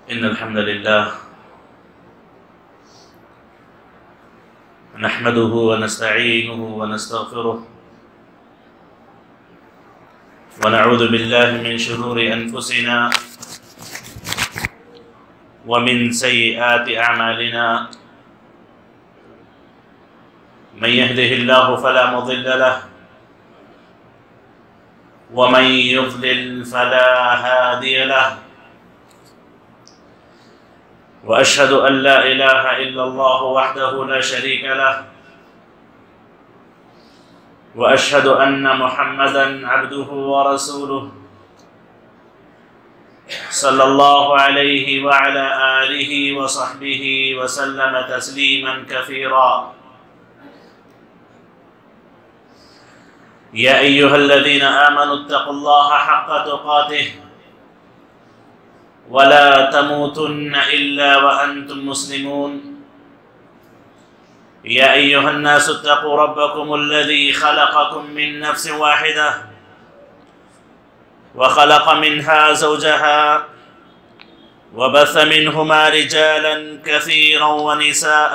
إن الحمد لله نحمده ونستعينه ونستغفره ونعوذ بالله من شرور أنفسنا ومن سيئات أعمالنا من يهده الله فلا مضل له ومن يضلل فلا هادي له وأشهد أن لا إله إلا الله وحده لا شريك له وأشهد أن محمدًا عبده ورسوله صلى الله عليه وعلى آله وصحبه وسلم تسليمًا كثيرًا يا أيها الذين آمنوا اتقوا الله حق تقاته ولا تموتن إلا وأنتم مسلمون يا أيها الناس اتقوا ربكم الذي خلقكم من نفس واحدة وخلق منها زوجها وبث منهما رجالا كثيرا ونساء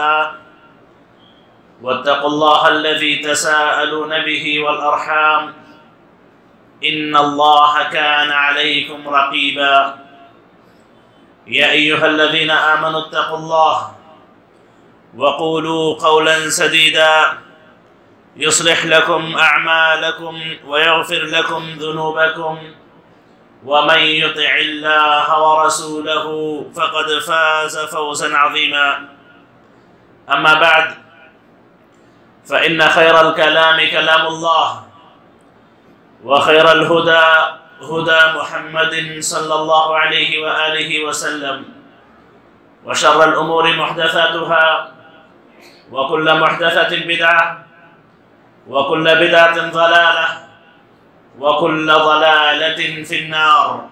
واتقوا الله الذي تساءلون به والأرحام إن الله كان عليكم رقيبا يا أيها الذين آمنوا اتقوا الله وقولوا قولا سديدا يصلح لكم أعمالكم ويغفر لكم ذنوبكم ومن يطع الله ورسوله فقد فاز فوزا عظيما أما بعد فإن خير الكلام كلام الله وخير الهدى هدى محمد صلى الله عليه وآله وسلم وشر الأمور محدثاتها وكل محدثة بدعة وكل بدعة ضلالة وكل ضلالة في النار.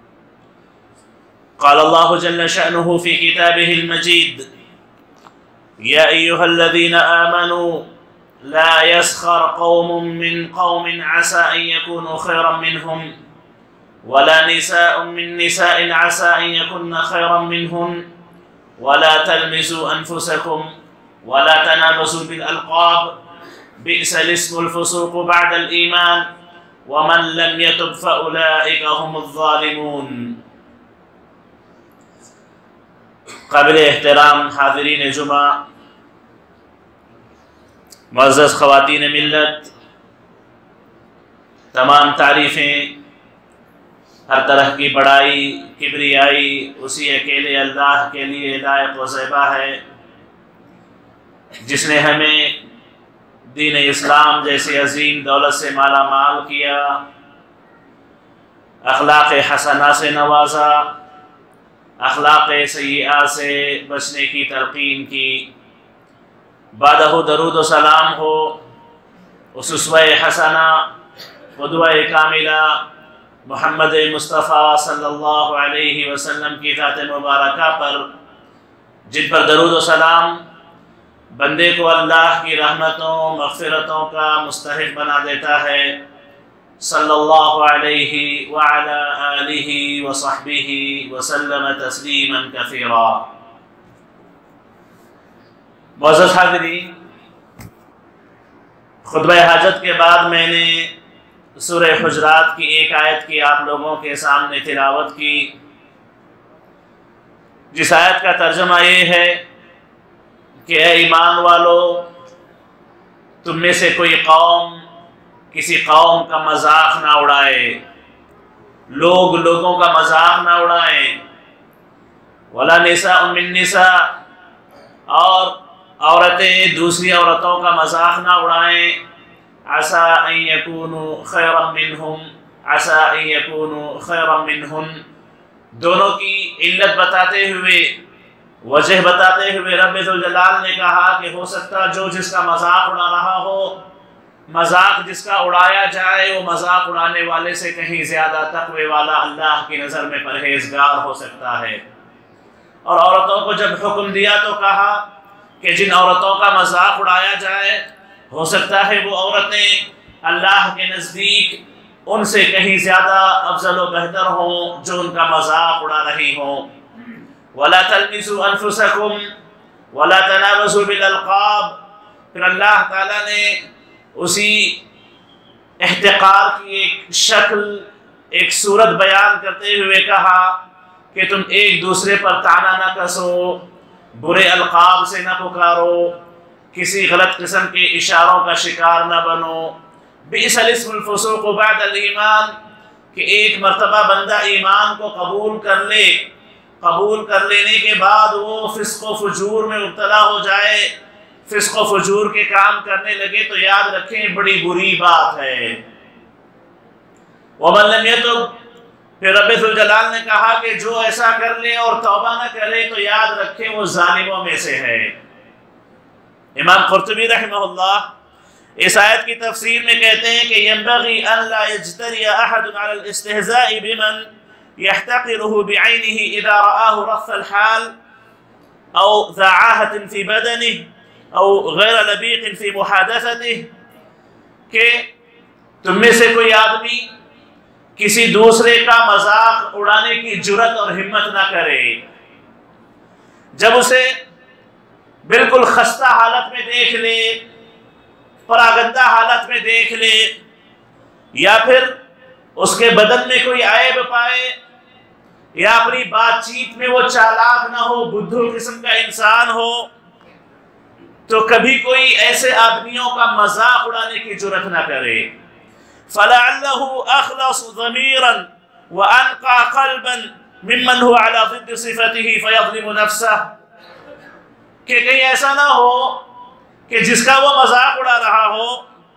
قال الله جل شأنه في كتابه المجيد يا أيها الذين آمنوا لا يسخر قوم من قوم عسى أن يكونوا خيرا منهم ولا نساء من نساء عسى أن يكن خيرا منهن ولا تلمزوا أنفسكم ولا تنابزوا بالألقاب بئس الاسم الفسوق بعد الإيمان ومن لم يتب فأولئك هم الظالمون. قابل احترام حاضرین جمعہ، معزز خواتین ملت، تمام تعریفیں، ہر طرح کی بڑائی کبریائی اسی اکیلے اللہ کے لیے لائق و زیبا ہے جس نے ہمیں دین اسلام جیسے عظیم دولت سے مالا مال کیا، اخلاق حسنہ سے نوازا، اخلاق سیئہ سے بچنے کی تلقین کی. بعدہ درود و سلام ہو اس اسوہ حسنہ قدوہ کاملہ محمد مصطفیٰ صلی اللہ علیہ وسلم کی ذات مبارکہ پر، جن پر درود و سلام بندے کو اللہ کی رحمتوں مغفرتوں کا مستحق بنا دیتا ہے. صلی اللہ علیہ وعلی آلہ وصحبہ وسلم تسلیما کثیرا. معزز حاضرین، خطبہ حاجت کے بعد میں نے سورہ حجرات کی ایک آیت کی آپ لوگوں کے سامنے تلاوت کی، جس آیت کا ترجمہ یہ ہے کہ اے ایمان والو، تم میں سے کوئی قوم کسی قوم کا مذاق نہ اڑائے، لوگ لوگوں کا مذاق نہ اڑائیں. ولا نساء من نساء، اور عورتیں دوسری عورتوں کا مذاق نہ اڑائیں. عسى أن يكونوا خيرا منهم، عسى أن يكونوا خيرا منهن. دونوں کی علت بتاتے ہوئے، وجہ بتاتے ہوئے رب ذوالجلال نے کہا کہ ہو سکتا جو جس کا مذاق اڑا رہا ہو، مذاق جس کا اڑایا جائے وہ مذاق اڑانے والے سے کہیں زیادہ تقوی والا اللہ کی نظر میں پرہیزگار ہو سکتا ہے. اور عورتوں کو جب حکم دیا تو کہا کہ جن عورتوں کا مذاق اڑایا جائے ہو سکتا ہے وہ عورتیں اللہ کے نزدیک ان سے کہیں زیادہ افضل و بہتر ہوں جو ان کا مذاق اڑا رہی ہوں. وَلَا تَلْمِزُوا أَنفُسَكُمْ وَلَا تَنَابَزُوا بِالْأَلْقَابِ۔ پھر اللہ تعالیٰ نے اسی احتقار کی ایک شکل، ایک صورت بیان کرتے ہوئے کہا کہ تم ایک دوسرے پر طعنہ نہ کسو، برے القاب سے نہ پکارو، کسی غلط قسم کے اشاروں کا شکار نہ بنو۔ بئس الاسم الفسوق بعد الایمان، کہ ایک مرتبہ بندہ ایمان کو قبول کر لے، قبول کر لینے کے بعد وہ فسق و فجور میں مبتلا ہو جائے، فسق و فجور کے کام کرنے لگے، تو یاد رکھیں بڑی بری بات ہے۔ وَمَن لَمْ يَتُبْ، پھر رب ذوالجلال نے کہا کہ جو ایسا کر لے اور توبہ نہ کرے تو یاد رکھیں وہ ظالموں میں سے ہے۔ امام قرطبی رحمہ اللہ اس آیت کی تفسیر میں کہتے ہیں کہ ينبغي أن لا يجترئ أحد على الاستهزاء بمن يحتقره بعينه إذا رآه رث الحال أو ذا عاهة في بدنه أو غير لبيق في محادثته، کہ تم میں سے کوئی آدمی کسی دوسرے کا مذاق اڑانے کی جرت اور ہمت نہ کرے جب اسے بالکل خستہ حالت میں دیکھ لے، پراگندہ حالت میں دیکھ لے، یا پھر اس کے بدن میں کوئی عیب پائے، یا اپنی بات چیت میں وہ چالاک نہ ہو، بدھو قسم کا انسان ہو، تو کبھی کوئی ایسے آدمیوں کا مذاق اڑانے کی جرت نہ کرے۔ فَلَعَلَّهُ أَخْلَصُ ضَمِيرًا وَأَنْقَى قَلْبًا مِمَّنْ هُوَ عَلَى ضِدِّ صِفَتِهِ فَيَظْلِمُ نَفْسَهُ، کہ کہیں ایسا نہ ہو کہ جس کا وہ مذاق اڑا رہا ہو،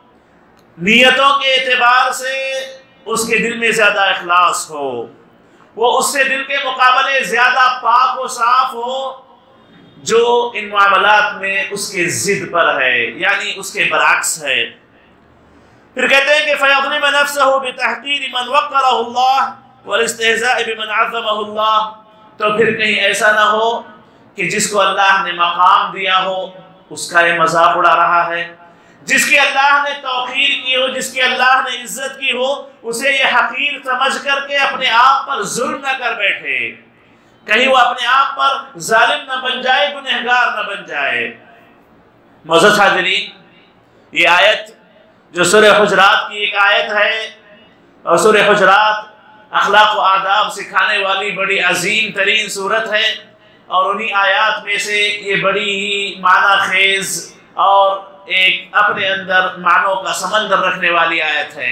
نیتوں کے اعتبار سے اس کے دل میں زیادہ اخلاص ہو، وہ اس سے دل کے مقابلے زیادہ پاک و صاف ہو جو ان معاملات میں اس کے ضد پر ہے، یعنی اس کے برعکس ہے۔ پھر کہتے ہیں کہ فَيَظْلِمَ نَفْسَهُ بِتَحْقِيرِ مَنْ وَقَّرَهُ اللَّهُ وَالِاسْتِهْزَاءِ بِمَنْ عَظَّمَهُ اللَّهُ، تو پھر کہیں ایسا نہ ہو کہ جس کو اللہ نے مقام دیا ہو اس کا یہ مذاق اڑا رہا ہے، جس کی اللہ نے توقیر کی ہو، جس کی اللہ نے عزت کی ہو، اسے یہ حقیر سمجھ کر کے اپنے آپ پر ظلم نہ کر بیٹھے، کہیں وہ اپنے آپ پر ظالم نہ بن جائے، گنہگار نہ بن جائے۔ معزز حاضرین، یہ آیت جو سورہ حجرات کی ایک آیت ہے، اور سورہ حجرات اخلاق و آداب سکھانے والی بڑی عظیم ترین صورت ہے، اور انہی آیات میں سے یہ بڑی ہی معنی خیز اور ایک اپنے اندر معنوں کا سمندر رکھنے والی آیت ہے۔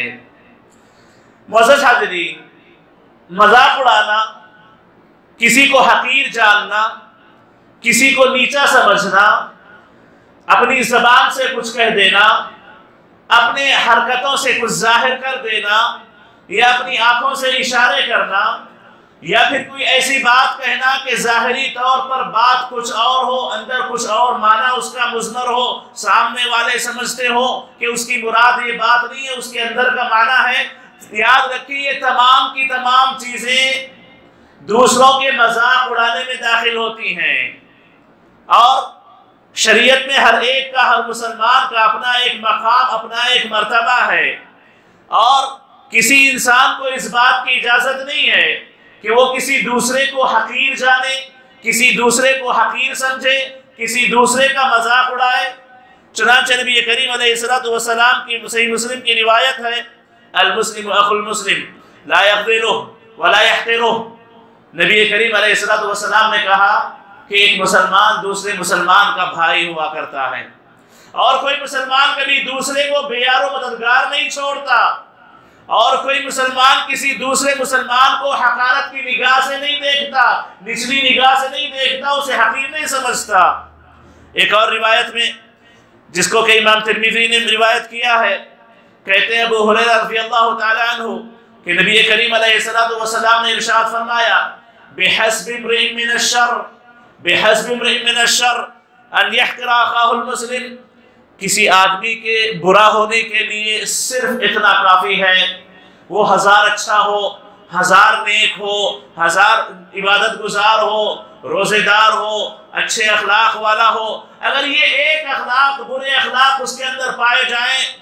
معزز حاضرین، مذاق اڑانا، کسی کو حقیر جاننا، کسی کو نیچا سمجھنا، اپنی زبان سے کچھ کہہ دینا، اپنے حرکتوں سے کچھ ظاہر کر دینا، یا اپنی آنکھوں سے اشارے کرنا، یا پھر کوئی ایسی بات کہنا کہ ظاہری طور پر بات کچھ اور ہو، اندر کچھ اور معنی اس کا مضمر ہو، سامنے والے سمجھتے ہو کہ اس کی مراد یہ بات نہیں ہے، اس کے اندر کا معنی ہے۔ یاد رکھیے یہ تمام کی تمام چیزیں دوسروں کے مذاق اڑانے میں داخل ہوتی ہیں، اور شریعت میں ہر ایک کا، ہر مسلمان کا اپنا ایک مقام، اپنا ایک مرتبہ ہے، اور کسی انسان کو اس بات کی اجازت نہیں ہے کہ وہ کسی دوسرے کو حقیر جانے، کسی دوسرے کو حقیر سمجھے، کسی دوسرے کا مذاق اڑائے۔ چنانچہ نبی کریم علیہ السلام کی صحیح مسلم کی روایت ہے، المسلم اخو المسلم لا یخذلہ ولا یحقرہ۔ نبی کریم علیہ السلام نے کہا کہ ایک مسلمان دوسرے مسلمان کا بھائی ہوا کرتا ہے، اور کوئی مسلمان کبھی دوسرے کو بے یار و مددگار نہیں چھوڑتا، اور کوئی مسلمان کسی دوسرے مسلمان کو حقارت کی نگاہ سے نہیں دیکھتا، نچلی نگاہ سے نہیں دیکھتا، اسے حقیر نہیں سمجھتا۔ ایک اور روایت میں جس کو کہ امام ترمذی نے روایت کیا ہے، کہتے ہیں ابو ہریرہ رضی اللہ تعالی عنہ کہ نبی کریم علیہ السلام نے ارشاد فرمایا، بحسب امرئ من الشر، بحسب امرئ من الشر ان يحقر اخاه المسلم، کسی آدمی کے برا ہونے کے لیے صرف اتنا کافی ہے، وہ ہزار اچھا ہو، ہزار نیک ہو، ہزار عبادت گزار ہو، روزے دار ہو، اچھے اخلاق والا ہو، اگر یہ ایک اخلاق، برے اخلاق اس کے اندر پائے جائیں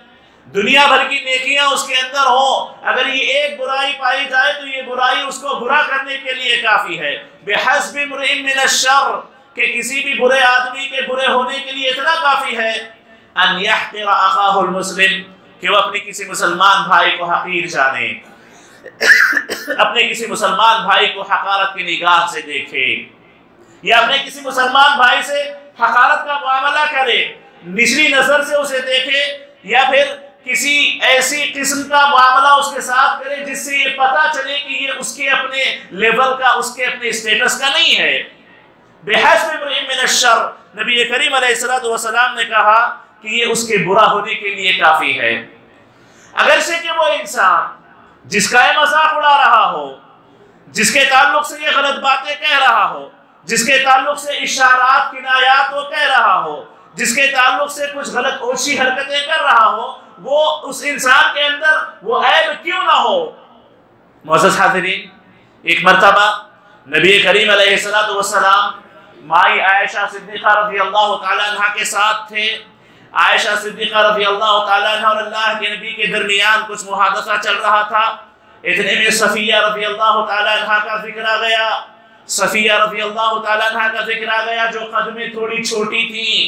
دنیا بھر کی نیکیاں اس کے اندر ہوں، اگر یہ ایک برائی پائی جائے تو یہ برائی اس کو برا کرنے کے لیے کافی ہے۔ بِحَسْبِ امْرِئٍ مِّنَ الشَّرِّ، کہ کسی بھی برے آدمی کے برے ہونے کے لیے اتنا کافی ہے، أَنْ يَحْقِرَ أَخَاهُ الْمُسْلِمِ، کہ وہ اپنے کسی مسلمان بھائی کو حقیر جانے، اپنے کسی مسلمان بھائی کو حقارت کی نگاہ سے دیکھے، یا اپنے کسی مسلمان بھائی سے حقارت کا معاملہ کرے، نچلی نظر سے اسے دیکھے، یا پھر کسی ایسی قسم کا معاملہ اس کے ساتھ کرے جس سے یہ پتا چلے کہ یہ اس کے اپنے لیول کا، اس کے اپنے اسٹیٹس کا نہیں ہے۔ بِحَسْبِ امْرِئٍ مِّنَ الشَّرِّ، نبی کریم علیہ السلام نے کہا کہ یہ اس کے برا ہونے کے لیے کافی ہے۔ اگرچہ کہ وہ انسان جس کا یہ مذاق اڑا رہا ہو، جس کے تعلق سے یہ غلط باتیں کہہ رہا ہو، جس کے تعلق سے اشارات کنایات وہ کہہ رہا ہو، جس کے تعلق سے کچھ غلط اوچھی حرکتیں کر رہا ہو، وہ اس انسان کے اندر وہ عیب کیوں نہ ہو۔ معزز حاضرین، ایک مرتبہ نبی کریم علیہ السلام مائی عائشہ صدیقہ رضی اللہ تعالیٰ عنہ کے ساتھ تھے۔ عائشہ صدیقہ رضی اللہ تعالیٰ عنہ اور اللہ کے نبی کے درمیان کچھ محادثہ چل رہا تھا، اتنے میں صفیہ رضی اللہ تعالیٰ عنہ کا ذکر آ گیا۔ صفیہ رضی اللہ تعالیٰ عنہ کا ذکر آ گیا جو قد میں تھوڑی چھوٹی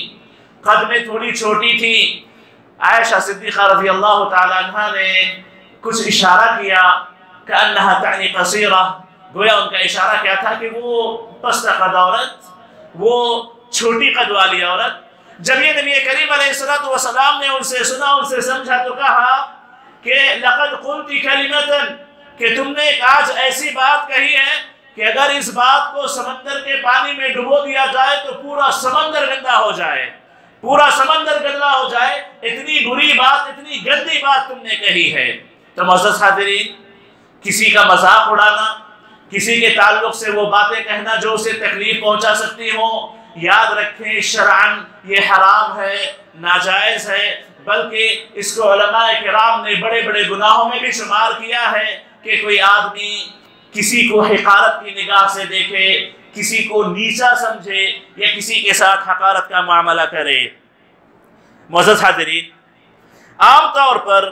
تھی، عائشہ صدیقہ رضی اللہ تعالیٰ عنہ نے کچھ اشارہ کیا کأنها تعنی قصیرہ، گویا ان کا اشارہ کیا تھا کہ وہ پست قد عورت، وہ چھوٹی قد والی عورت۔ جب یہ نبی کریم علیہ السلام نے ان سے سنا، ان سے سمجھا تو کہا کہ لقد قلت کلمۃ، کہ تم نے آج ایسی بات کہی ہے کہ اگر اس بات کو سمندر کے پانی میں ڈبو دیا جائے تو پورا سمندر گندا ہو جائے، پورا سمندر گندا ہو جائے، اتنی بری بات، اتنی گندی بات تم نے کہی ہے۔ تو معزز حاضرین، کسی کا مذاق اڑانا، کسی کے تعلق سے وہ باتیں کہنا جو اسے تکلیف پہنچا سکتی ہوں، یاد رکھیں شرعاً یہ حرام ہے، ناجائز ہے، بلکہ اس کو علماء کرام نے بڑے بڑے گناہوں میں بھی شمار کیا ہے کہ کوئی آدمی کسی کو حقارت کی نگاہ سے دیکھے، کسی کو نیچا سمجھے، یا کسی کے ساتھ حقارت کا معاملہ کرے۔ معزز حاضرین، عام طور پر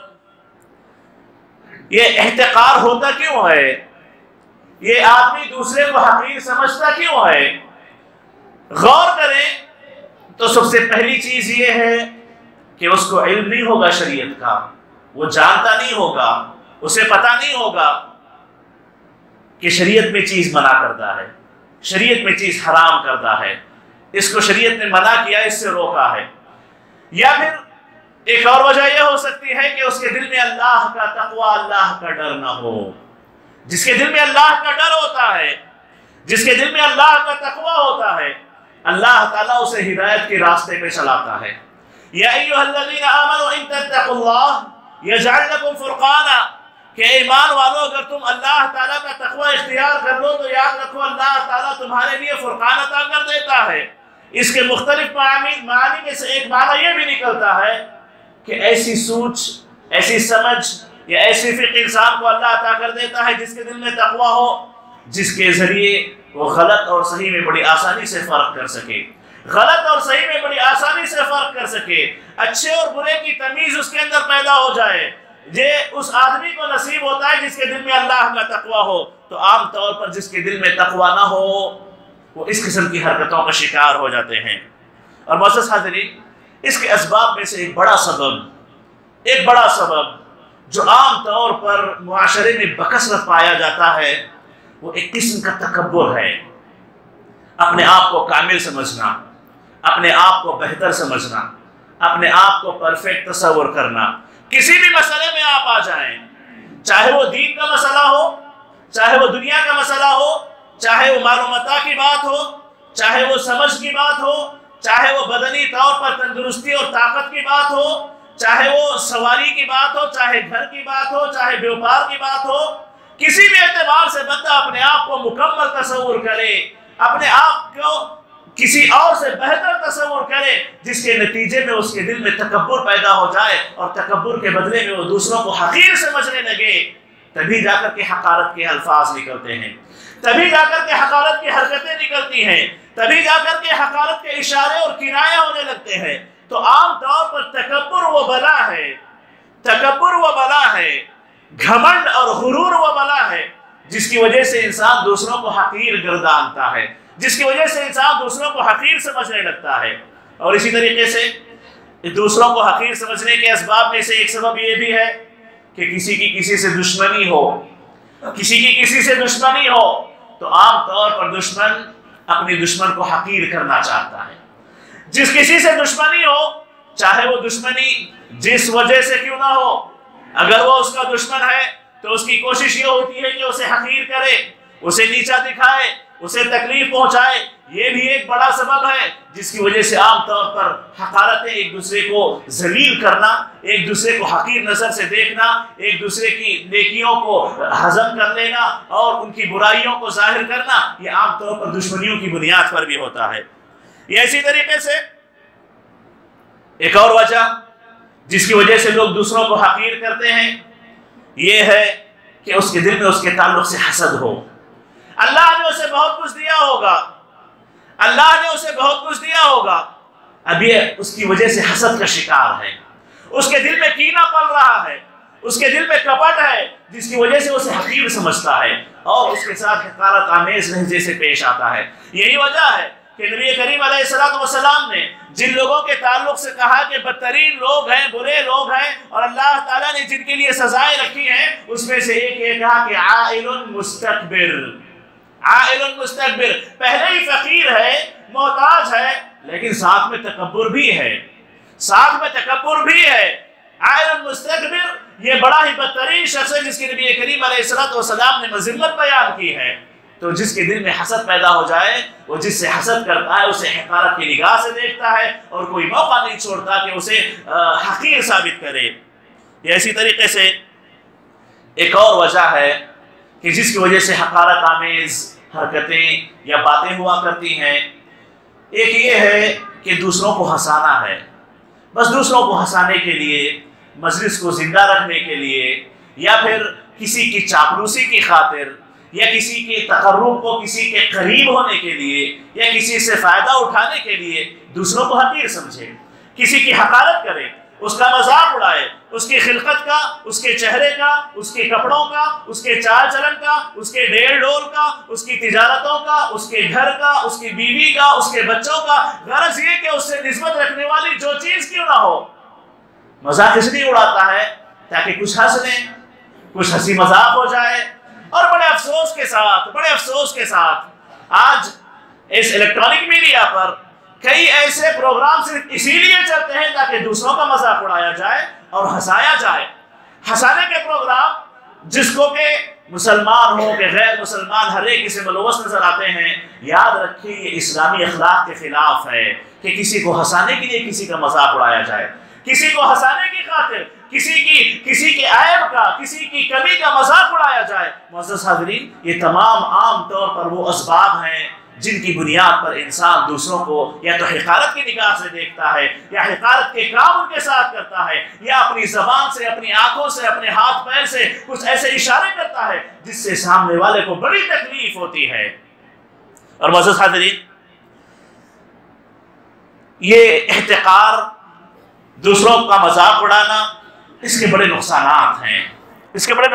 یہ احتقار ہوتا کیوں ہے؟ یہ آدمی دوسرے کو حقیر سمجھتا کیوں ہے؟ غور کریں تو سب سے پہلی چیز یہ ہے کہ اس کو علم نہیں ہوگا شریعت کا، وہ جانتا نہیں ہوگا، اسے پتہ نہیں ہوگا کہ شریعت میں چیز منع کردہ ہے، شریعت میں چیز حرام کردہ ہے، اس کو شریعت نے منع کیا، اس سے روکا ہے۔ یا پھر ایک اور وجہ یہ ہو سکتی ہے کہ اس کے دل میں اللہ کا تقوی، اللہ کا ڈر نہ ہو۔ جس کے دل میں اللہ کا ڈر ہوتا ہے، جس کے دل میں اللہ کا تقوی ہوتا ہے، اللہ تعالیٰ اسے ہدایت کے راستے پہ چلاتا ہے۔ یا ایھا الذین آمنوا ان تتقوا اللہ یجعل لکم فرقانا، کہ ایمان والو اگر تم اللہ تعالیٰ کا تقوی اختیار کر لو تو یاد رکھو اللہ تعالیٰ تمہارے لیے فرقان عطا کر دیتا ہے۔ اس کے مختلف معانی میں سے ایک معنی یہ بھی نکلتا ہے کہ ایسی سوچ، ایسی سمجھ یا ایسی فکر انسان کو اللہ عطا کر دیتا ہے جس کے دل میں تقوی ہو، جس کے ذریعے وہ غلط اور صحیح میں بڑی آسانی سے فرق کر سکے، غلط اور صحیح میں بڑی آسانی سے فرق کر سکے، اچھے اور برے کی تمیز اس کے اندر پیدا ہو جائے۔ یہ اس آدمی کو نصیب ہوتا ہے جس کے دل میں اللہ کا تقوی ہو۔ تو عام طور پر جس کے دل میں تقوی نہ ہو وہ اس قسم کی حرکتوں کا شکار ہو جاتے ہیں۔ اور معزز حاضرین، اس کے اسباب میں سے ایک بڑا سبب جو عام طور پر معاشرے میں بکثرت پایا جاتا ہے وہ ایک قسم کا تکبر ہے، اپنے آپ کو کامل سمجھنا، اپنے آپ کو بہتر سمجھنا، اپنے آپ کو پرفیکٹ تصور کرنا۔ کسی بھی مسئلے میں آپ آ جائیں، چاہے وہ دین کا مسئلہ ہو، چاہے وہ دنیا کا مسئلہ ہو، چاہے وہ مال و متاع کی بات ہو، چاہے وہ سمجھ کی بات ہو، چاہے وہ بدنی طور پر تندرستی اور طاقت کی بات ہو، چاہے وہ سواری کی بات ہو، چاہے گھر کی بات ہو، چاہے بیوپار کی بات ہو، کسی بھی اعتبار سے بندہ اپنے آپ کو مکمل تصور کرے، اپنے آپ کو کسی اور سے بہتر تصور کرے، جس کے نتیجے میں اس کے دل میں تکبر پیدا ہو جائے اور تکبر کے بدلے میں وہ دوسروں کو حقیر سمجھنے لگے، تبھی جا کر کے حقارت کے الفاظ نکلتے ہیں، تبھی جا کر کے حقارت کی حرکتیں نکلتی ہیں، تبھی جا کر کے حقارت کے اشارے اور کنایہ ہونے لگتے ہیں۔ تو عام طور پر تکبر وہ بلا ہے تکبر و بلا ہے، گھمنڈ اور غرور و بلا ہے، جس کی وجہ سے انسان دوسروں کو حقیر گردانتا ہے، جس کی وجہ سے انسان دوسروں کو حقیر سمجھنے لگتا ہے۔ اور اسی طریقے سے دوسروں کو حقیر سمجھنے کے اسباب میں سے ایک سبب یہ بھی ہے کہ کسی کی کسی سے دشمنی ہو، کسی کی کسی سے دشمنی ہو تو عام طور پر دشمن اپنی دشمن کو حقیر کرنا چاہتا ہے۔ جس کسی سے دشمنی ہو، چاہے وہ دشمنی جس وجہ سے کیوں نہ ہو، اگر وہ اس کا دشمن ہے تو اس کی کوشش یہ ہوتی ہے کہ اسے حقیر کرے، اسے نیچا دکھائے، اسے تکلیف پہنچائے۔ یہ بھی ایک بڑا سبب ہے جس کی وجہ سے عام طور پر حقارتیں، ایک دوسرے کو ذلیل کرنا، ایک دوسرے کو حقیر نظر سے دیکھنا، ایک دوسرے کی نیکیوں کو ہضم کر لینا اور ان کی برائیوں کو ظاہر کرنا، یہ عام طور پر دشمنیوں کی بنیاد پر بھی ہوتا ہے۔ یہ اسی طریقے سے ایک اور وجہ جس کی وجہ سے لوگ دوسروں کو حقیر کرتے ہیں یہ ہے کہ اس کے دل میں اس کے تعلق سے حسد ہو۔ اللہ نے اسے بہت کچھ دیا ہوگا، اللہ نے اسے بہت کچھ دیا ہوگا، اب یہ اس کی وجہ سے حسد کا شکار ہے، اس کے دل میں کینہ پل رہا ہے، اس کے دل میں کپٹ ہے، جس کی وجہ سے اسے حقیر سمجھتا ہے اور اس کے ساتھ حقارت آمیز لہجے سے پیش آتا ہے۔ یہی وجہ ہے کہ نبی کریم علیہ السلام نے جن لوگوں کے تعلق سے کہا کہ بدترین لوگ ہیں، برے لوگ ہیں اور اللہ تعالیٰ نے جن کے لیے سزائیں رکھی ہیں، اس میں سے ایک یہ کہا کہ عائل مستکبر، عائل مستکبر، پہلے ہی فقیر ہے، محتاج ہے، لیکن ساتھ میں تکبر بھی ہے، ساتھ میں تکبر بھی ہے۔ عائل مستکبر یہ بڑا ہی بدترین شخص ہے جس کی نبی کریم علیہ السلام نے مذمت بیان کی ہے۔ تو جس کے دل میں حسد پیدا ہو جائے، وہ جس سے حسد کرتا ہے اسے حقارت کی نگاہ سے دیکھتا ہے اور کوئی موقع نہیں چھوڑتا کہ اسے حقیر ثابت کرے۔ یہ اسی طریقے سے ایک اور وجہ ہے کہ جس کی وجہ سے حقارت آمیز حرکتیں یا باتیں ہوا کرتی ہیں، ایک یہ ہے کہ دوسروں کو ہنسانا ہے، بس دوسروں کو ہنسانے کے لیے، مجلس کو زندہ رکھنے کے لیے، یا پھر کسی کی چاپلوسی کی خاطر، یا کسی کے تقرب کو کسی کے قریب ہونے کے لیے، یا کسی سے فائدہ اٹھانے کے لیے دوسروں کو حقیر سمجھے، کسی کی حقارت کرے، اس کا مذاق اڑائے، اس کی خلقت کا، اس کے چہرے کا، اس کے کپڑوں کا، اس کے چال چلن کا، اس کے ڈیل ڈول کا، اس کی تجارتوں کا، اس کے گھر کا، اس کی بیوی کا، اس کے بچوں کا، غرض یہ کہ اس سے نسبت رکھنے والی جو چیز کیوں نہ ہو، مذاق اس لیے اڑاتا ہے تاکہ کچھ ہنس لیں، کچھ ہنسی مذاق ہو جائے۔ اور بڑے افسوس کے ساتھ آج اس الیکٹرانک میڈیا پر کئی ایسے پروگرام صرف اسی لیے چلتے ہیں تاکہ دوسروں کا مذاق اڑایا جائے اور ہنسایا جائے۔ ہنسانے کے پروگرام جس کو کہ مسلمان ہو کہ غیر مسلمان ہر ایک اسے ملوث نظر آتے ہیں، یاد رکھیں یہ اسلامی اخلاق کے خلاف ہے کہ کسی کو ہنسانے کے لیے کسی کا مذاق اڑایا جائے، کسی کو ہنسانے کی خاطر کسی کے عیب کا، کسی کی کمی کا مذاق اڑایا جائے۔ معزز حاضرین، یہ تمام عام طور پر وہ اسباب ہیں جن کی بنیاد پر انسان دوسروں کو یا تو حقارت کی نگاہ سے دیکھتا ہے، یا حقارت کے کام ان کے ساتھ کرتا ہے، یا اپنی زبان سے، اپنی آنکھوں سے، اپنے ہاتھ پیر سے کچھ ایسے اشارے کرتا ہے جس سے سامنے والے کو بڑی تکلیف ہوتی ہے۔ اور معزز حاضرین، یہ احتقار، دوسروں کا مذاق اڑانا، اس کے بڑے نقصانات ہیں، اس کے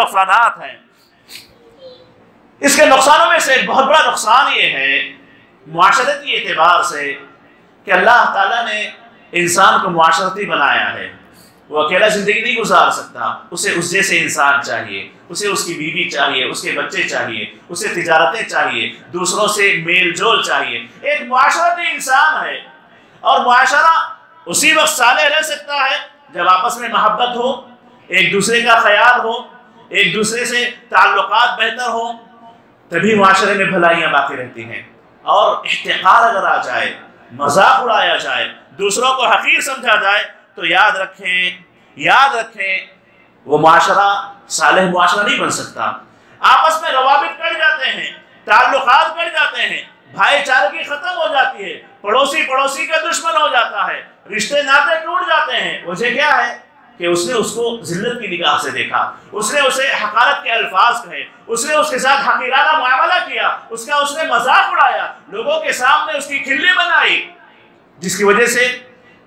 نقصانوں میں سے ایک بہت بڑا نقصان یہ ہے معاشرتی اعتبار سے کہ اللہ تعالیٰ نے انسان کو معاشرتی بنایا ہے۔ وہ اکیلا زندگی نہیں گزار سکتا، اسے اس جیسے انسان چاہیے، اسے اس کی بیوی چاہیے، اس کے بچے چاہیے، اسے تجارتیں چاہیے، دوسروں سے میل جول چاہیے۔ ایک معاشرتی انسان ہے اور معاشرہ اسی وقت صالح رہ سکتا ہے جب آپس میں محبت ہو، ایک دوسرے کا خیال ہو، ایک دوسرے سے تعلقات بہتر ہوں، تبھی معاشرے میں بھلائیاں باقی رہتی ہیں۔ اور احتقار اگر آ جائے، مذاق اڑایا جائے، دوسروں کو حقیر سمجھا جائے تو یاد رکھیں وہ معاشرہ صالح معاشرہ نہیں بن سکتا۔ آپس میں روابط کٹ جاتے ہیں، تعلقات کٹ جاتے ہیں، بھائی چارگی ختم ہو جاتی ہے، پڑوسی کا دشمن ہو جاتا ہے، رشتے ناطے ٹوٹ جاتے ہیں۔ وجہ کیا ہے کہ اس نے اس کو ذلت کی نگاہ سے دیکھا، اس نے اسے حقارت کے الفاظ کہے، اس نے اس کے ساتھ حقیرانہ معاملہ کیا، اس نے مذاق اڑایا، لوگوں کے سامنے اس کی کھلی بنائی، جس کی وجہ سے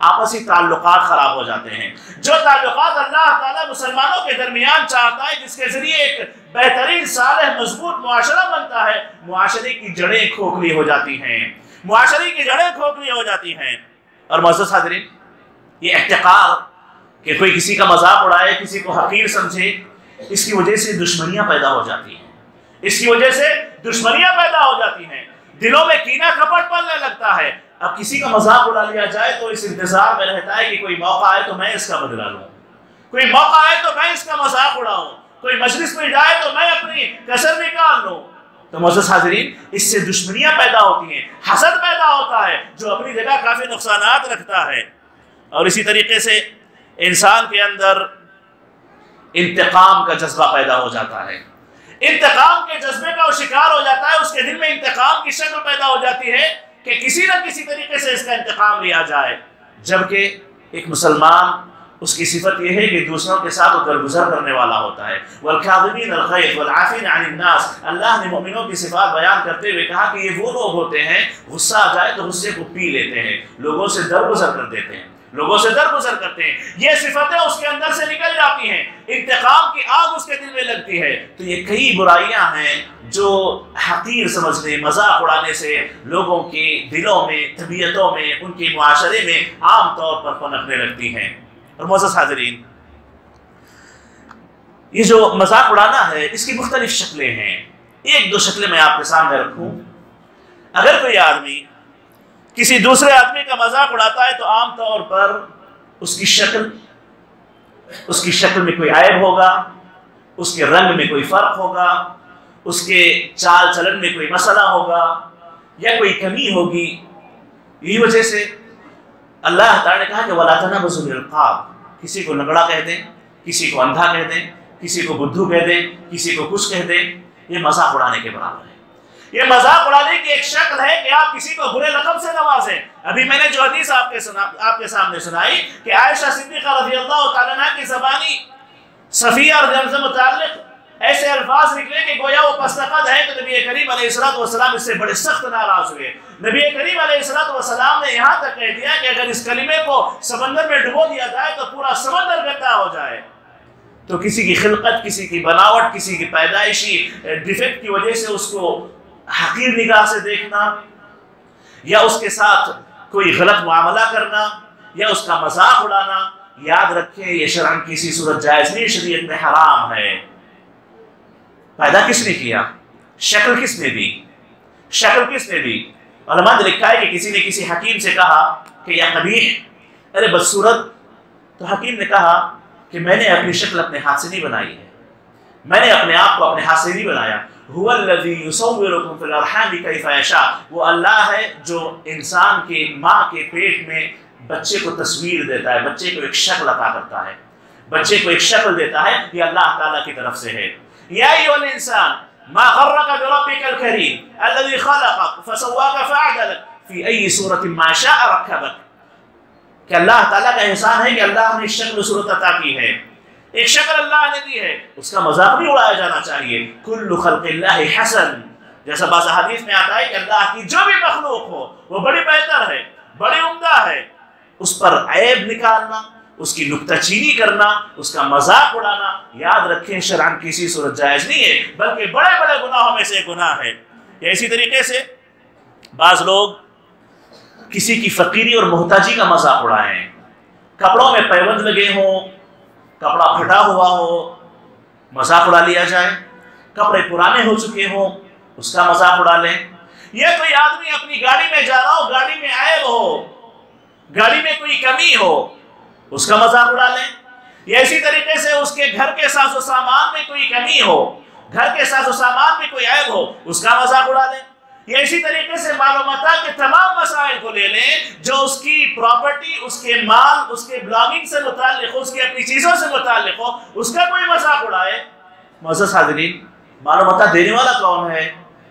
آپسی تعلقات خراب ہو جاتے ہیں۔ جو تعلقات اللہ تعالیٰ مسلمانوں کے درمیان چاہتا ہے، جس کے ذریعے ایک بہترین صالح مضبوط معاشرہ بنتا ہے، معاشرے کی جڑیں کھوکھلی ہو جاتی ہیں، معاشرے کی جڑیں کھوکھلی ہو جاتی ہیں۔ اور معزز حاضرین، یہ احتقار کہ کوئی کسی کا مذاق اڑائے، کسی کو حقیر سمجھے، اس کی وجہ سے دشمنیاں پیدا ہو جاتی ہیں، اس کی وجہ سے دشمنیاں پیدا ہو جاتی ہیں، دلوں میں کینہ کپٹ پلنے لگتا ہے۔ اب کسی کا مذاق اڑا لیا جائے تو اس انتظار میں رہتا ہے کہ کوئی موقع آئے تو میں اس کا بدلہ لوں، کوئی موقع آئے تو میں اس کا مذاق اڑاؤں، کوئی مجلس میں جائے تو میں اپنی کسر نکال لوں۔ تو معزز حاضرین، اس سے دشمنیاں پیدا ہوتی ہیں، حسد پیدا ہوتا ہے، جو اپنی جگہ کافی نقصانات رکھتا ہے۔ اور اسی طریقے سے انسان کے اندر انتقام کا جذبہ پیدا ہو جاتا ہے، انتقام کے جذبے کا وہ شکار ہو جاتا ہے، اس کے دل میں انتقام کی شکل پیدا ہو جاتی ہے کہ کسی نہ کسی طریقے سے اس کا انتقام لیا جائے۔ جبکہ ایک مسلمان، اس کی صفت یہ ہے کہ دوسروں کے ساتھ درگزر کرنے والا ہوتا ہے۔ وَالْكَاظِمِينَ الْغَيْظَ وَالْعَافِينَ عَنِ النَّاسِ، اللہ نے مومنوں کی صفات بیان کرتے ہوئے کہا کہ یہ وہ لوگ ہوتے ہیں، غصہ آ جائے تو غصے کو پی لیتے ہیں، لوگوں سے درگزر کر دیتے ہیں، لوگوں سے درگزر کرتے ہیں۔ یہ صفتیں اس کے اندر سے نکل جاتی ہیں، انتقام کی آگ اس کے دل میں لگتی ہے۔ تو یہ کئی برائیاں ہیں جو حقیر سمجھنے، مذاق اڑانے سے لوگوں کے دلوں میں، طبیعتوں میں، ان کے معاشرے میں عام طور پر پنپنے لگتی ہیں۔ اور معزز حاضرین، یہ جو مذاق اڑانا ہے، اس کی مختلف شکلیں ہیں۔ ایک دو شکلیں میں آپ کے سامنے رکھوں۔ اگر کوئی آدمی کسی دوسرے آدمی کا مذاق اڑاتا ہے تو عام طور پر اس کی شکل میں کوئی عیب ہوگا، اس کے رنگ میں کوئی فرق ہوگا، اس کے چال چلن میں کوئی مسئلہ ہوگا یا کوئی کمی ہوگی۔ یہی وجہ سے اللہ تعالیٰ نے کہا کہ وَلَا تَنَابَزُوا بِالْأَلْقَابِ، کسی کو لنگڑا کہہ دیں، کسی کو اندھا کہہ دیں، کسی کو بدھو کہہ دیں، کسی کو کچھ کہہ دیں، یہ مذاق اڑانے کے برابر ہے۔ یہ مذاق اڑانے کی ایک شکل ہے کہ آپ کسی کو برے لقب سے نوازیں۔ ابھی میں نے جو حدیث آپ کے سامنے سنائی کہ عائشہ صدیقہ رضی اللہ تعالیٰ عنہ کی زبانی صفیہ رضی اللہ سے متعلق ایسے الفاظ نکلے کہ گویا وہ پسندقد ہے، تو نبی کریم علیہ السلام اس سے بڑے سخت ناراض ہوئے۔ نبی کریم علیہ السلام نے یہاں تک کہہ دیا کہ اگر اس کلمے کو سمندر میں ڈبو دیا جائے تو پورا سمندر گندا ہو جائے۔ تو کسی کی خلقت، کسی کی بناوٹ، کسی کی پیدائشی ڈیفیکٹ کی وجہ سے اس کو حقیر نگاہ سے دیکھنا یا اس کے ساتھ کوئی غلط معاملہ کرنا یا اس کا مذاق اڑانا، یاد رکھیں یہ شرعاً کسی صورت جائز نہیں، شریعت میں حرام ہے۔ پیدا کس نے کیا؟ شکل کس نے دی؟ شکل کس نے دی؟ علماء نے لکھا ہے کہ کسی نے کسی حکیم سے کہا کہ یا قبیح، ارے بدصورت، تو حکیم نے کہا کہ میں نے اپنی شکل اپنے ہاتھ سے نہیں بنائی ہے، میں نے اپنے آپ کو اپنے ہاتھ سے نہیں بنایا۔ هو الذی یصورکم فی الارحام کیف یشاء، وہ اللہ ہے جو انسان کے ماں کے پیٹ میں بچے کو تصویر دیتا ہے، بچے کو ایک شکل عطا کرتا ہے، بچے کو ایک شکل دیتا ہے، یہ اللہ تعالیٰ کی طرف سے ہے۔ یا ایھا الانسان ما غرک بربک الکریم الذی خلقک فسواک فعدلک فی ای صورت ما شاء رکبک، کہ اللہ تعالیٰ کا احسان ہے کہ اللہ نے شکل و صورت عطا کی ہے، ایک شکل اللہ نے دی ہے، اس کا مذاق بھی اڑایا جانا چاہیے۔ کل خلق اللہ حسن، جیسا بعض حدیث میں آتا ہے کہ اللہ کی جو بھی مخلوق ہو وہ بڑی بہتر ہے، بڑی عمدہ ہے، اس پر عیب نکالنا، اس کی نکتہ چینی کرنا، اس کا مذاق اڑانا، یاد رکھیں شرعاً کسی صورت جائز نہیں ہے، بلکہ بڑے بڑے گناہوں میں سے گناہ ہے۔ یا اسی طریقے سے بعض لوگ کسی کی فقیری اور محتاجی کا مذاق اڑائیں، کپڑوں میں پیوند لگے ہوں، کپڑا پھٹا ہوا ہو، مذاق اڑا لیا جائے، کپڑے پرانے ہو چکے ہوں، اس کا مذاق اڑا لیں، یا کوئی آدمی اپنی گاڑی میں جا رہا ہو، گاڑی میں عیب ہو، گاڑی میں کوئی کمی ہو، اس کا مذاق اڑا لیں، یا اسی طریقے سے اس کے گھر کے ساز و سامان میں کوئی کمی ہو، گھر کے ساز و سامان میں کوئی عیب ہو، اس کا مذاق اڑا لیں، یا اسی طریقے سے معلومات کے تمام مسائل کو لے لیں جو اس کی پراپرٹی، اس کے مال، اس کے بلاگنگ سے متعلق ہو، اس کی اپنی چیزوں سے متعلق ہو، اس کا کوئی مذاق اڑائے۔ معزز حاضرین، معلومات دینے والا کون ہے؟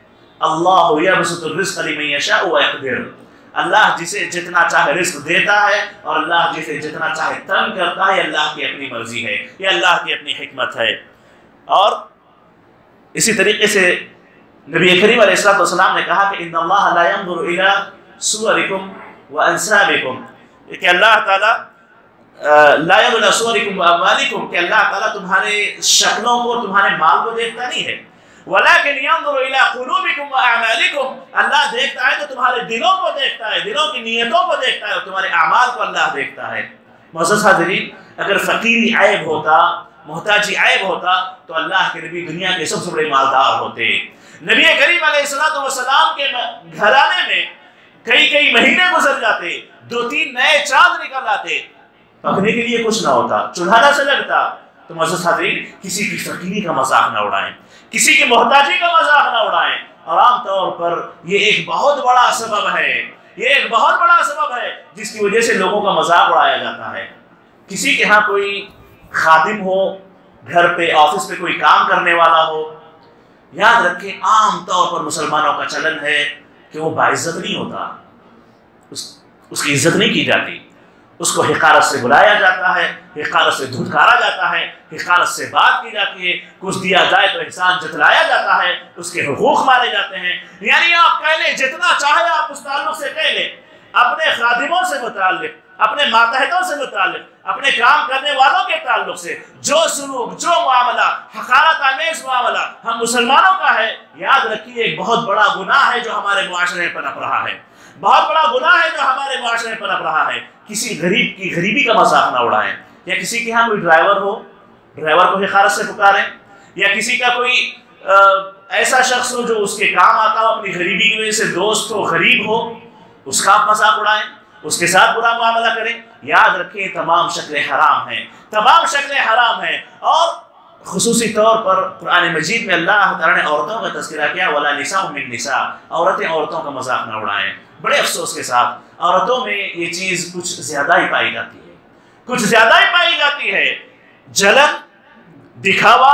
اللہ یبسط الرزق لمن یشاء ویقدر، اللہ جسے جتنا چاہے رزق دیتا ہے اور اللہ جسے جتنا چاہے تنگ کرتا ہے، یہ اللہ کی اپنی مرضی ہے، یہ اللہ کی اپنی حکمت ہے۔ اور اسی طریقے سے نبی کریم علیہ السلام نے کہا کہ ان اللہ لا ينظر الى صورکم وانسابکم، کہ اللہ تعالیٰ لا ينظر صورکم واموالکم، کہ اللہ تعالیٰ تمہارے شکلوں کو، تمہارے مال کو دیکھتا نہیں ہے، ولیکن ينظر الى قلوبکم واعمالکم، اللہ دیکھتا ہے تو تمہارے دلوں کو دیکھتا ہے، دلوں کی نیتوں کو دیکھتا ہے، اور تمہارے اعمال کو اللہ دیکھتا ہے۔ معزز حاضرین، اگر فقیری عیب ہوتا، محتاجی عیب ہوتا تو اللہ کے نبی دنیا کے سب سے بڑے مالدار ہوتے۔ نبی کریم علیہ السلام کے گھرانے میں کئی مہینے گزر جاتے، 2-3 نئے چاند نکل آتے، پکنے کے لیے کچھ نہ ہوتا، چولہا نہ سلگتا۔ تو معزز حاضرین، کسی کی فقیری کا مذاق نہ اڑائیں، کسی کی محتاجی کا مذاق نہ اڑائیں، اور عام طور پر یہ ایک بہت بڑا سبب ہے، یہ ایک بہت بڑا سبب ہے جس کی وجہ سے لوگوں کا مذاق اڑایا جاتا ہے۔ کسی کے ہاں کوئی خادم ہو، گھر پہ آفس پہ کوئی کام کرنے والا ہو، یاد رکھیں عام طور پر مسلمانوں کا چلن ہے کہ وہ باعزت نہیں ہوتا، اس کی عزت نہیں کی جاتی، اس کو حقارت سے بلایا جاتا ہے، حقارت سے دھتکارا جاتا ہے، حقارت سے بات کی جاتی ہے، کچھ دیا جائے تو احسان جتلایا جاتا ہے، اس کے حقوق مارے جاتے ہیں۔ یعنی آپ کہہ لیں جتنا چاہے آپ اس تعلق سے کہہ لیں، اپنے خادموں سے متعلق، اپنے ماتحتوں سے متعلق، اپنے کام کرنے والوں کے تعلق سے جو سلوک، جو معاملہ، حقارت آمیز معاملہ ہم مسلمانوں کا ہے، یاد رکھیے ایک بہت بڑا گناہ ہے جو ہمارے معاشرے میں پنپ رہا ہے، بہت بڑا گناہ ہے جو ہمارے معاشرے میں پنپ رہا ہے۔ کسی غریب کی غریبی کا مذاق نہ اڑائیں، یا کسی کے ہاں کوئی ڈرائیور ہو، ڈرائیور کو حقارت سے پکاریں، یا کسی کا کوئی ایسا شخص ہو جو اس کے کام آتا ہو، اپنی غریبی کی وجہ سے دوست ہو، غریب ہو، اس کا آپ مذاق اڑائیں، اس کے ساتھ برا معاملہ کریں۔ یاد رکھیں تمام شکلیں حرام ہیں، تمام شکلیں حرام ہیں، اور خصوصی طور پر قرآن مجید میں اللہ تعالیٰ نے عورتوں کا تذکرہ کیا، وَلَا نِسَاءٌ مِّن نِسَاء، عورتیں عورتوں کا مذاق نہ اڑائیں۔ بڑے افسوس کے ساتھ عورتوں میں یہ چیز کچھ زیادہ ہی پائی جاتی ہے، کچھ زیادہ ہی پائی جاتی ہے، جلن، دکھاوا،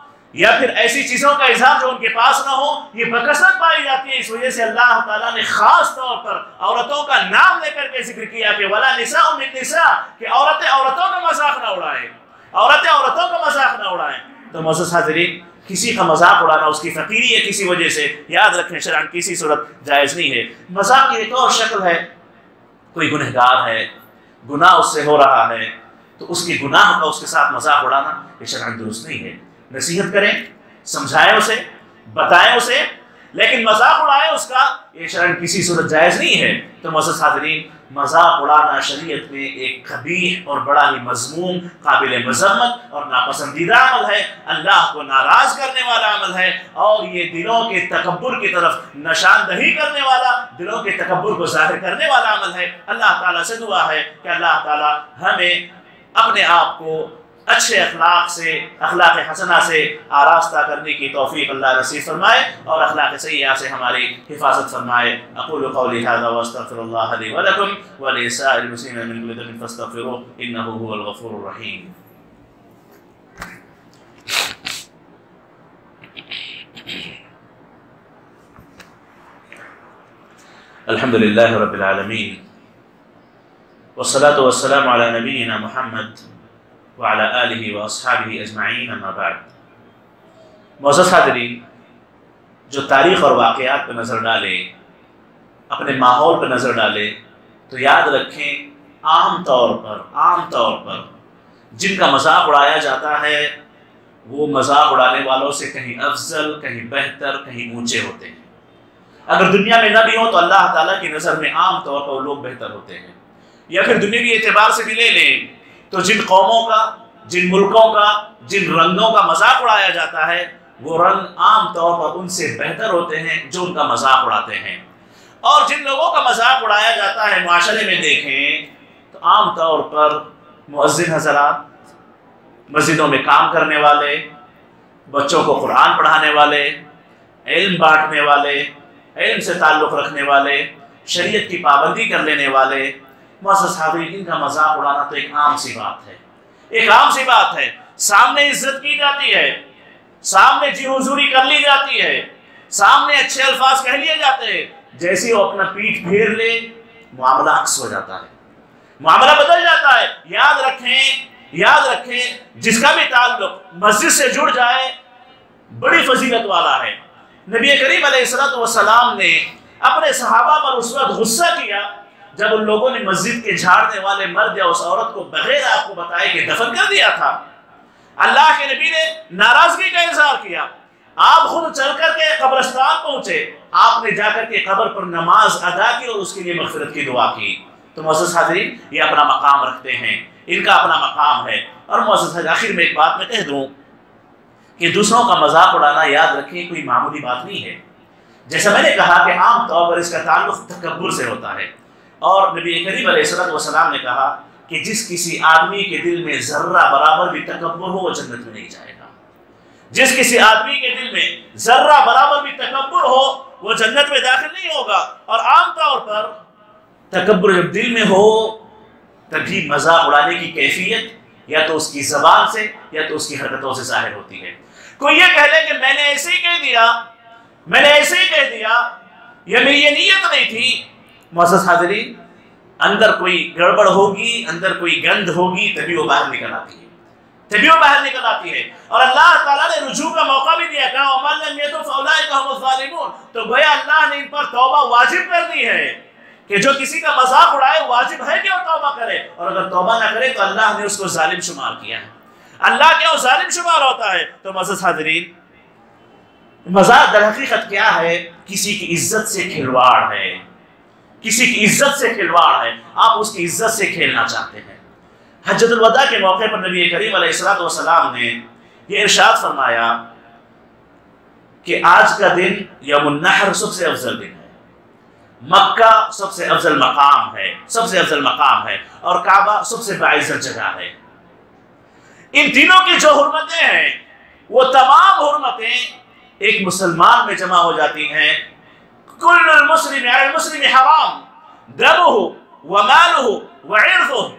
یا پھر ایسی چیزوں کا اظہار جو ان کے پاس نہ ہو، یہ بکثرت پائی جاتی ہے۔ اس وجہ سے اللہ تعالیٰ نے خاص طور پر عورتوں کا نام لے کر کے ذکر کیا کہ وَلَا نِسَاءٌ مِّن نِسَاء، کہ عورتیں عورتوں کا مذاق نہ اڑائیں، عورتیں عورتوں کا مذاق نہ اڑائیں۔ تو معزز حاضرین، کسی کا مذاق اڑانا اس کی فقیری ہے کسی وجہ سے، یاد رکھیں شرعاً کسی صورت جائز نہیں ہے۔ مذاق کی ایک اور شکل ہے، کوئی گنہگار ہے، گناہ اس سے ہو رہا ہے، تو اس کی گناہ کا اس کے ساتھ مذاق اڑانا یہ شرعاً درست نہیں ہے۔ نصیحت کریں، سمجھائیں اسے، بتائیں اسے، لیکن مذاق اڑائیں اس کا، یہ شرعاً کسی صورت جائز نہیں ہے۔ تو معزز حاضرین، مذاق اڑانا شریعت میں ایک قبیح اور بڑا ہی مذموم، قابل مذمت اور ناپسندیدہ عمل ہے، اللہ کو ناراض کرنے والا عمل ہے، اور یہ دلوں کے تکبر کی طرف نشاندہی کرنے والا، دلوں کے تکبر کو ظاہر کرنے والا عمل ہے۔ اللہ تعالیٰ سے دعا ہے کہ اللہ تعالیٰ ہمیں اپنے آپ کو اچھے اخلاق سے، اخلاق حسنہ سے آراستہ کرنے کی توفیق اللہ نصیب فرمائے، اور اخلاق سیئہ سے ہماری حفاظت فرمائے۔ اقول قولی ھذا واستغفر اللہ لی ولکم ولسائر المسلمین من کل ذنب فاستغفروہ انہ هو الغفور الرحیم۔ الحمد للہ رب العالمین، والصلاة والسلام علی نبینا محمد وعلی آلہ واصحابہ اجمعین، اما بعد۔ معزز حاضرین، جو تاریخ اور واقعات پہ نظر ڈالے، اپنے ماحول پہ نظر ڈالے، تو یاد رکھیں عام طور پر جن کا مذاق اڑایا جاتا ہے وہ مذاق اڑانے والوں سے کہیں افضل، کہیں بہتر، کہیں اونچے ہوتے ہیں۔ اگر دنیا میں نہ بھی ہوں تو اللہ تعالیٰ کی نظر میں عام طور پر وہ لوگ بہتر ہوتے ہیں۔ یا پھر دنیاوی اعتبار سے بھی لے لیں تو جن قوموں کا، جن ملکوں کا، جن رنگوں کا مذاق اڑایا جاتا ہے، وہ رنگ عام طور پر ان سے بہتر ہوتے ہیں جو ان کا مذاق اڑاتے ہیں۔ اور جن لوگوں کا مذاق اڑایا جاتا ہے معاشرے میں دیکھیں تو عام طور پر مؤذن حضرات، مسجدوں میں کام کرنے والے، بچوں کو قرآن پڑھانے والے، علم بانٹنے والے، علم سے تعلق رکھنے والے، شریعت کی پابندی کر لینے والے، معزز حاضرین، ان کا مذاق اڑانا تو ایک عام سی بات ہے، ایک عام سی بات ہے۔ سامنے عزت کی جاتی ہے، سامنے جی حضوری کر لی جاتی ہے، سامنے اچھے الفاظ کہہ لیے جاتے ہیں، جیسے وہ اپنا پیٹھ پھیر لے معاملہ عکس ہو جاتا ہے، معاملہ بدل جاتا ہے۔ یاد رکھیں جس کا بھی تعلق مسجد سے جڑ جائے بڑی فضیلت والا ہے۔ نبی کریم علیہ السلام نے اپنے صحابہ پر اس وقت غصہ کیا جب ان لوگوں نے مسجد کے جھاڑنے والے مرد یا اس عورت کو بغیر آپ کو بتائے کہ دفن کر دیا تھا؟ اللہ کے نبی نے ناراضگی کا اظہار کیا، آپ خود چل کر کے قبرستان پہنچے، آپ نے جا کر کے قبر پر نماز ادا کی اور اس کے لیے مغفرت کی دعا کی۔ تو معزز حاضرین، یہ اپنا مقام رکھتے ہیں، ان کا اپنا مقام ہے۔ اور معزز حاضرین، آخر میں ایک بات میں کہہ دوں کہ دوسروں کا مذاق اڑانا یاد رکھیں کوئی معمولی بات نہیں ہے۔ جیسا میں نے کہا کہ عام طور پر اس کا تعلق تکبر سے ہوتا ہے، اور نبی کریم علیہ السلام نے کہا کہ جس کسی آدمی کے دل میں ذرہ برابر بھی تکبر ہو وہ جنت میں نہیں جائے گا۔ جس کسی آدمی کے دل میں ذرہ برابر بھی تکبر ہو وہ جنت میں داخل نہیں ہوگا۔ اور عام طور پر تکبر جب دل میں ہو تبھی مذاق اڑانے کی کیفیت یا تو اس کی زبان سے یا تو اس کی حرکتوں سے ظاہر ہوتی ہے۔ کوئی یہ کہہ لے کہ میں نے ایسے ہی کہہ دیا، میں نے ایسے ہی کہہ دیا، یا میری یہ نیت نہیں تھی۔ معزز حاضرین، اندر کوئی گڑبڑ ہوگی، اندر کوئی گند ہوگی، تبھی وہ باہر نکل آتی ہے، تبھی وہ باہر نکل آتی ہے۔ اور اللہ تعالیٰ نے رجوع کا موقع بھی دیا، کہا وَمَن لَّمْ يَتُبْ فَأُولَٰئِكَ هُمُ الظَّالِمُونَ۔ تو گویا اللہ نے ان پر توبہ واجب کر دی ہے کہ جو کسی کا مذاق اڑائے واجب ہے کہ وہ توبہ کرے، اور اگر توبہ نہ کرے تو اللہ نے اس کو ظالم شمار کیا ہے۔ اللہ کیا وہ ظالم شمار ہوتا ہے؟ تو معزز حاضرین، مذاق در حقیقت کیا ہے؟ کسی کی عزت سے کھلواڑ ہے، کسی کی عزت سے کھلواڑ ہے، آپ اس کی عزت سے کھیلنا چاہتے ہیں۔ حجۃ الوداع کے موقع پر نبی کریم علیہ السلام نے یہ ارشاد فرمایا کہ آج کا دن یوم النحر سب سے افضل دن ہے، مکہ سب سے افضل مقام ہے، سب سے افضل مقام ہے، اور کعبہ سب سے باعزت جگہ ہے۔ ان تینوں کی جو حرمتیں ہیں وہ تمام حرمتیں ایک مسلمان میں جمع ہو جاتی ہیں۔ کل المسلم علی المسلم حرام دمہ ومالہ وعرضہ۔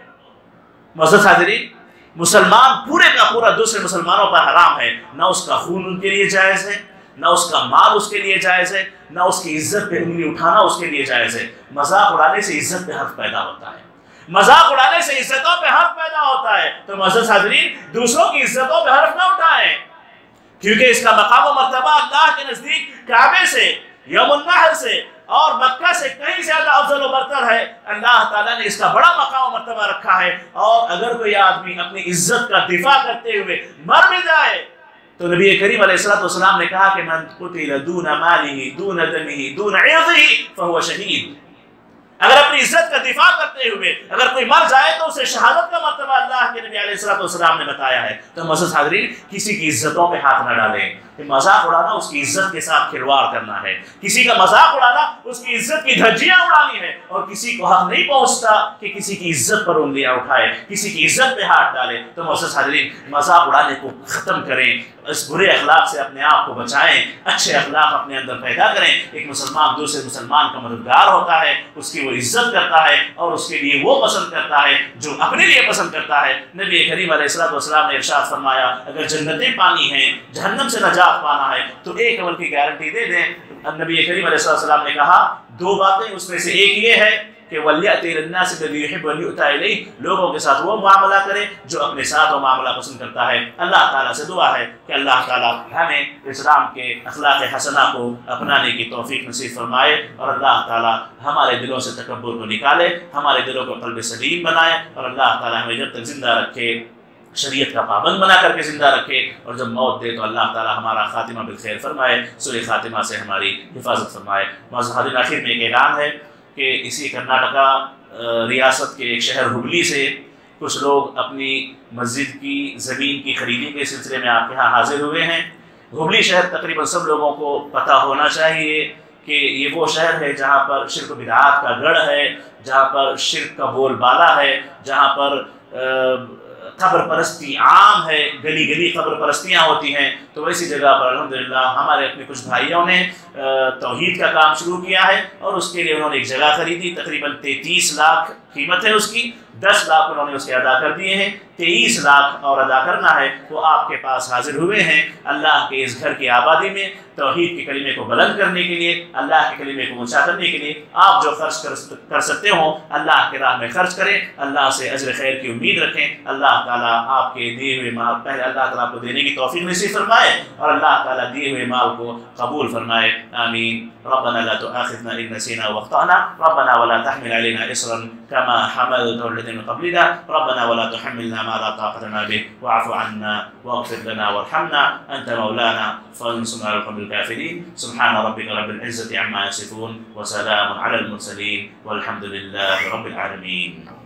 معزز حاضرین، مسلمان پورے کا پورا دوسرے مسلمانوں پر حرام ہے، نہ اس کا خون ان کے لیے جائز ہے، نہ اس کا مال اس کے لیے جائز ہے، نہ اس کی عزت پہ انگلی اٹھانا اس کے لیے جائز ہے۔ مذاق اڑانے سے عزت پہ حرف پیدا ہوتا ہے، مذاق اڑانے سے عزتوں پہ حرف پیدا ہوتا ہے۔ تو معزز حاضرین، دوسروں کی عزتوں پہ حرف نہ اٹھائیں، کیونکہ اس کا مقام و مرتبہ اللہ کے نزدیک کعبے سے، یوم النحر سے اور مکہ سے کہیں زیادہ افضل و برتر ہے۔ اللہ تعالیٰ نے اس کا بڑا مقام و مرتبہ رکھا ہے، اور اگر کوئی آدمی اپنی عزت کا دفاع کرتے ہوئے مر بھی جائے تو نبی کریم علیہ السلام نے کہا کہ من قتل دون مالہ دون دمہ دون عرضہ فہو شہید۔ اگر اپنی عزت کا دفاع کرتے ہوئے اگر کوئی مر جائے تو اسے شہادت کا مرتبہ اللہ کے نبی علیہ السلام نے بتایا ہے۔ تو معزز حاضرین، کسی کی عزتوں پہ ہاتھ نہ ڈالیں۔ مذاق اڑانا اس کی عزت کے ساتھ کھلواڑ کرنا ہے، کسی کا مذاق اڑانا اس کی عزت کی دھجیاں اڑانی ہے، اور کسی کو حق نہیں پہنچتا کہ کسی کی عزت پر انگلیاں اٹھائے، کسی کی عزت پہ ہاتھ ڈالے۔ تو معزز حاضرین، مذاق اڑانے کو ختم کریں، اس برے اخلاق سے اپنے آپ کو بچائیں، اچھے اخلاق اپنے اندر پیدا کریں۔ ایک مسلمان دوسرے مسلمان کا مددگار ہوتا ہے، اس کی وہ عزت کرتا ہے، اور اس کے لیے وہ پسند کرتا ہے جو اپنے لیے پسند کرتا ہے۔ نبی کریم علیہ السلام نے ارشاد فرمایا، اگر جنتیں پانی ہیں، جہنم سے نجات پانا ہے تو ایک عمل کی گارنٹی دے دیں۔ نبی کریم علیہ السلام نے کہا دو باتیں، اس میں سے ایک یہ ہے کہ وَلْيَأْتِ النَّاسِ الَّذِي يُحِبُّ أَن يُؤْتَى إِلَيْهِ، لوگوں کے ساتھ وہ معاملہ کرے جو اپنے ساتھ وہ معاملہ پسند کرتا ہے۔ اللہ تعالیٰ سے دعا ہے کہ اللہ تعالیٰ ہمیں اسلام کے اخلاق حسنہ کو اپنانے کی توفیق نصیب فرمائے، اور اللہ تعالیٰ ہمارے دلوں سے تکبر کو نکالے، ہمارے دلوں کو قلب سلیم بنائے، اور اللہ تعالیٰ ہمیں جب تک زندہ رکھے شریعت کا پابند بنا کر کے زندہ رکھے، اور جب موت دے تو اللہ تعالیٰ ہمارا خاتمہ بالخیر فرمائے، سوء خاتمہ سے ہماری حفاظت فرمائے۔ معزز حاضرین، آخر میں ایک اعلان ہے کہ اسی کرناٹکا ریاست کے ایک شہر ہبلی سے کچھ لوگ اپنی مسجد کی زمین کی خریدی کے سلسلے میں آپ کے ہاں حاضر ہوئے ہیں۔ ہبلی شہر تقریباً سب لوگوں کو پتہ ہونا چاہیے کہ یہ وہ شہر ہے جہاں پر شرک و بدعات کا گڑھ ہے، جہاں پر شرک کا بول بالا ہے، جہاں پر قبر پرستی عام ہے، گلی گلی قبر پرستیاں ہوتی ہیں۔ تو ایسی جگہ پر الحمدللہ ہمارے اپنے کچھ بھائیوں نے توحید کا کام شروع کیا ہے، اور اس کے لیے انہوں نے ایک جگہ خریدی، تقریباً 33 لاکھ قیمت ہے اس کی، 10 لاکھ انہوں نے اس کے ادا کر دیے ہیں، 23 لاکھ اور ادا کرنا ہے۔ وہ آپ کے پاس حاضر ہوئے ہیں اللہ کے اس گھر کی آبادی میں توحید کے کلمے کو بلند کرنے کے لیے، اللہ کے کلمے کو اونچا کرنے کے لیے۔ آپ جو خرچ کر سکتے ہوں اللہ کے راہ میں خرچ کریں، اللہ سے اجر خیر کی امید رکھیں، اللہ اللہ تعالیٰ آپ کے دیے ہوئے مال، پہلے اللہ تعالیٰ آپ کو دینے کی توفیق نصیب فرمائے اور اللہ تعالیٰ دیے ہوئے مال کو قبول فرمائے، آمین۔ ربنا لا تؤاخذنا إن نسينا واخطأنا، ربنا ولا تحمل علينا إصرا كما حملته الذين من قبلنا، ربنا ولا تحملنا ما لا طاقة لنا به واعف عنا واغفر لنا وارحمنا أنت مولانا فانصرنا على القوم الكافرين، سبحان ربك رب العزة عما يصفون وسلام على المرسلين والحمد لله رب العالمين۔